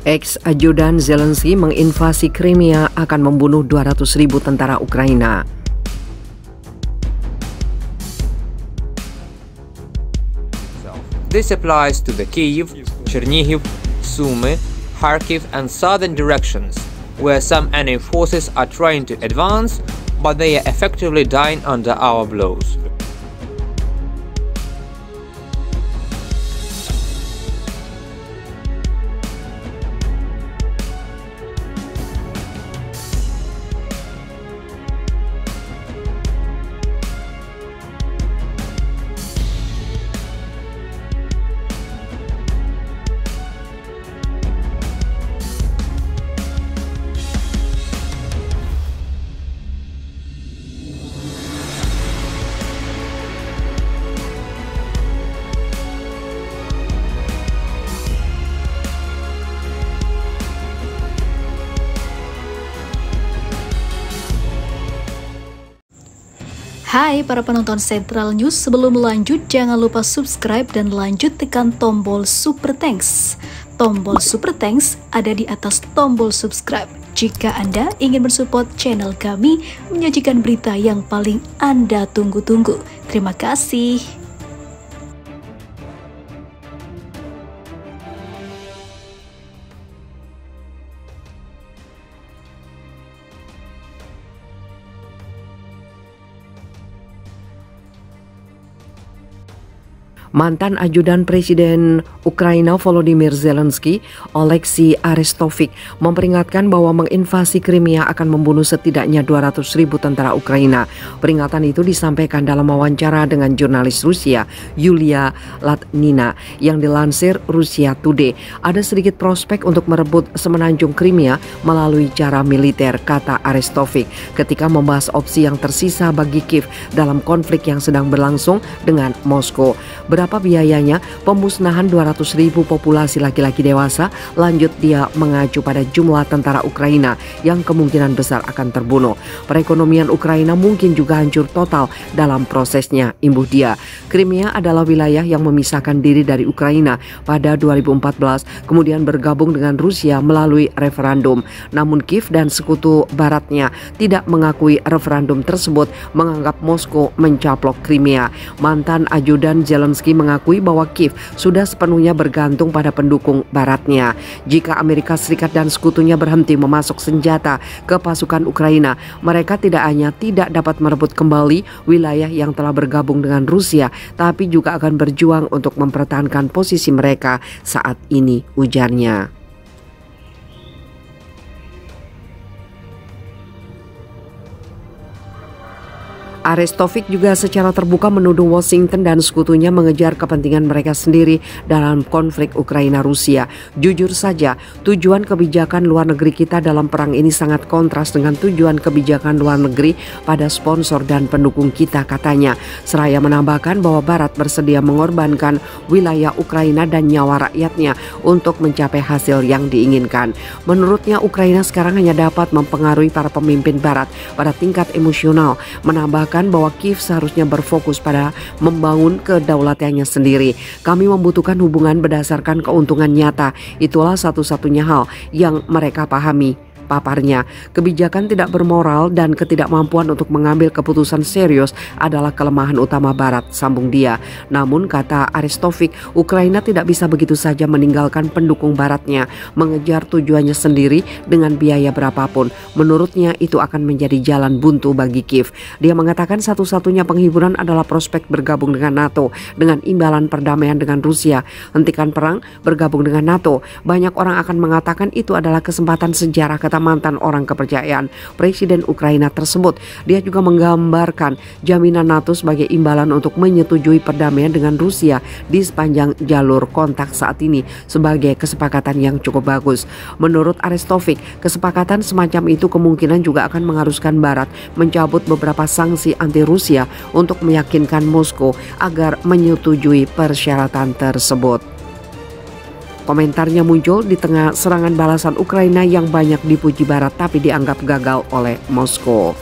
Ex-ajudan Zelensky menginvasi Crimea akan membunuh 200.000 tentara Ukraina. This applies to the Kyiv, Chernihiv, Sumy, Kharkiv and southern directions, where some enemy forces are trying to advance, but they are effectively dying under our blows. Hai para penonton Central News, sebelum lanjut jangan lupa subscribe dan lanjut tekan tombol Super Thanks. Tombol Super Thanks ada di atas tombol subscribe. Jika Anda ingin mensupport channel kami menyajikan berita yang paling Anda tunggu-tunggu. Terima kasih. Mantan ajudan Presiden Ukraina Volodymyr Zelensky, Oleksiy Arestovich, memperingatkan bahwa menginvasi Crimea akan membunuh setidaknya 200.000 tentara Ukraina. Peringatan itu disampaikan dalam wawancara dengan jurnalis Rusia, Yulia Latnina, yang dilansir Russia Today. Ada sedikit prospek untuk merebut semenanjung Crimea melalui cara militer, kata Arestovich, ketika membahas opsi yang tersisa bagi Kiev dalam konflik yang sedang berlangsung dengan Moskow. Berapa biayanya pemusnahan 200.000 populasi laki-laki dewasa? Lanjut dia mengacu pada jumlah tentara Ukraina yang kemungkinan besar akan terbunuh. Perekonomian Ukraina mungkin juga hancur total dalam prosesnya, imbuh dia. Crimea adalah wilayah yang memisahkan diri dari Ukraina pada 2014, kemudian bergabung dengan Rusia melalui referendum. Namun Kiev dan sekutu baratnya tidak mengakui referendum tersebut, menganggap Moskow mencaplok Crimea. Mantan ajudan Zelensky mengakui bahwa Kiev sudah sepenuhnya bergantung pada pendukung baratnya. Jika Amerika Serikat dan sekutunya berhenti memasok senjata ke pasukan Ukraina, mereka tidak hanya tidak dapat merebut kembali wilayah yang telah bergabung dengan Rusia, tapi juga akan berjuang untuk mempertahankan posisi mereka saat ini, ujarnya. Arestovich juga secara terbuka menuduh Washington dan sekutunya mengejar kepentingan mereka sendiri dalam konflik Ukraina-Rusia. Jujur saja, tujuan kebijakan luar negeri kita dalam perang ini sangat kontras dengan tujuan kebijakan luar negeri pada sponsor dan pendukung kita, katanya. Seraya menambahkan bahwa Barat bersedia mengorbankan wilayah Ukraina dan nyawa rakyatnya untuk mencapai hasil yang diinginkan. Menurutnya, Ukraina sekarang hanya dapat mempengaruhi para pemimpin Barat pada tingkat emosional, menambahkan bahwa Kiev seharusnya berfokus pada membangun kedaulatannya sendiri. Kami membutuhkan hubungan berdasarkan keuntungan nyata. Itulah satu-satunya hal yang mereka pahami, paparnya. Kebijakan tidak bermoral dan ketidakmampuan untuk mengambil keputusan serius adalah kelemahan utama Barat, sambung dia. Namun, kata Arestovich, Ukraina tidak bisa begitu saja meninggalkan pendukung Baratnya, mengejar tujuannya sendiri dengan biaya berapapun. Menurutnya itu akan menjadi jalan buntu bagi Kiev. Dia mengatakan satu-satunya penghiburan adalah prospek bergabung dengan NATO dengan imbalan perdamaian dengan Rusia. Hentikan perang, bergabung dengan NATO. Banyak orang akan mengatakan itu adalah kesempatan sejarah, kata mantan orang kepercayaan Presiden Ukraina tersebut. Dia juga menggambarkan jaminan NATO sebagai imbalan untuk menyetujui perdamaian dengan Rusia di sepanjang jalur kontak saat ini sebagai kesepakatan yang cukup bagus. Menurut Arestovich, kesepakatan semacam itu kemungkinan juga akan mengharuskan Barat mencabut beberapa sanksi anti Rusia untuk meyakinkan Moskow agar menyetujui persyaratan tersebut. Komentarnya muncul di tengah serangan balasan Ukraina yang banyak dipuji Barat tapi dianggap gagal oleh Moskow.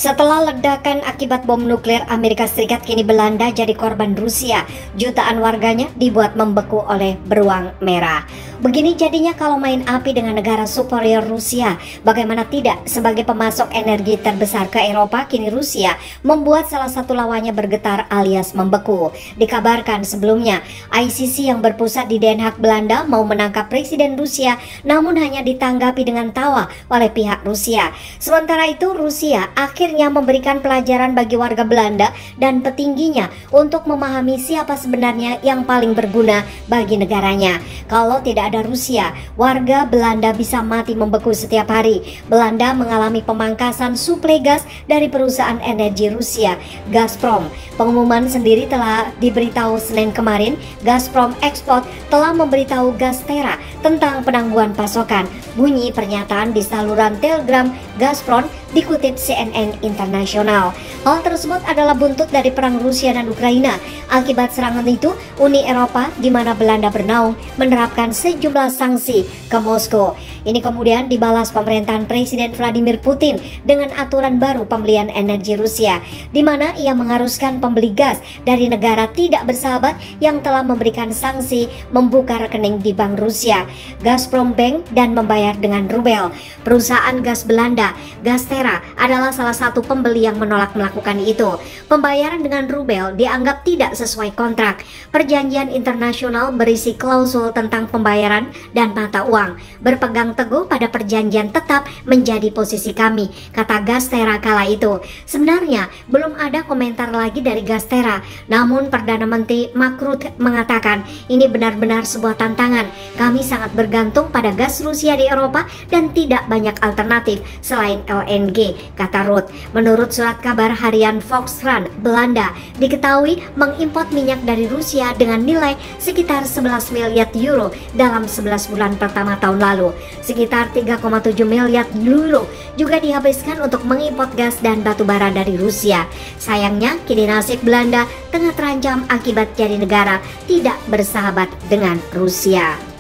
Setelah ledakan akibat bom nuklir Amerika Serikat, kini Belanda jadi korban Rusia. Jutaan warganya dibuat membeku oleh beruang merah. Begini jadinya kalau main api dengan negara superior Rusia. Bagaimana tidak, sebagai pemasok energi terbesar ke Eropa, kini Rusia membuat salah satu lawannya bergetar alias membeku. Dikabarkan sebelumnya, ICC yang berpusat di Den Haag, Belanda mau menangkap Presiden Rusia, namun hanya ditanggapi dengan tawa oleh pihak Rusia. Sementara itu, Rusia akhirnya memberikan pelajaran bagi warga Belanda dan petingginya untuk memahami siapa sebenarnya yang paling berguna bagi negaranya. Kalau tidak ada Rusia, warga Belanda bisa mati membeku setiap hari. Belanda mengalami pemangkasan suplai gas dari perusahaan energi Rusia, Gazprom. Pengumuman sendiri telah diberitahu Senin kemarin. Gazprom Export telah memberitahu Gaztera tentang penangguhan pasokan. Bunyi pernyataan di saluran Telegram Gazprom dikutip CNN Internasional. Hal tersebut adalah buntut dari perang Rusia dan Ukraina. Akibat serangan itu, Uni Eropa di mana Belanda bernaung menerapkan sejumlah sanksi ke Moskow. Ini kemudian dibalas pemerintahan Presiden Vladimir Putin dengan aturan baru pembelian energi Rusia, di mana ia mengharuskan pembeli gas dari negara tidak bersahabat yang telah memberikan sanksi membuka rekening di bank Rusia, Gazprom Bank, dan membayar dengan rubel. Perusahaan gas Belanda, Gaztera, adalah salah satu pembeli yang menolak melakukan itu. Pembayaran dengan rubel dianggap tidak sesuai kontrak. Perjanjian internasional berisi klausul tentang pembayaran dan mata uang. Berpegang teguh pada perjanjian tetap menjadi posisi kami, kata Gaztera kala itu. Sebenarnya belum ada komentar lagi dari Gaztera, namun Perdana Menteri Mark Rutte mengatakan ini benar-benar sebuah tantangan. Kami sangat bergantung pada gas Rusia di Eropa dan tidak banyak alternatif selain LNG, kata Rutte. Menurut surat kabar harian Volkskrant, Belanda diketahui mengimpor minyak dari Rusia dengan nilai sekitar 11 miliar euro dalam 11 bulan pertama tahun lalu. Sekitar 3,7 miliar euro juga dihabiskan untuk mengimpor gas dan batu bara dari Rusia. Sayangnya, kini nasib Belanda tengah terancam akibat jadi negara tidak bersahabat dengan Rusia.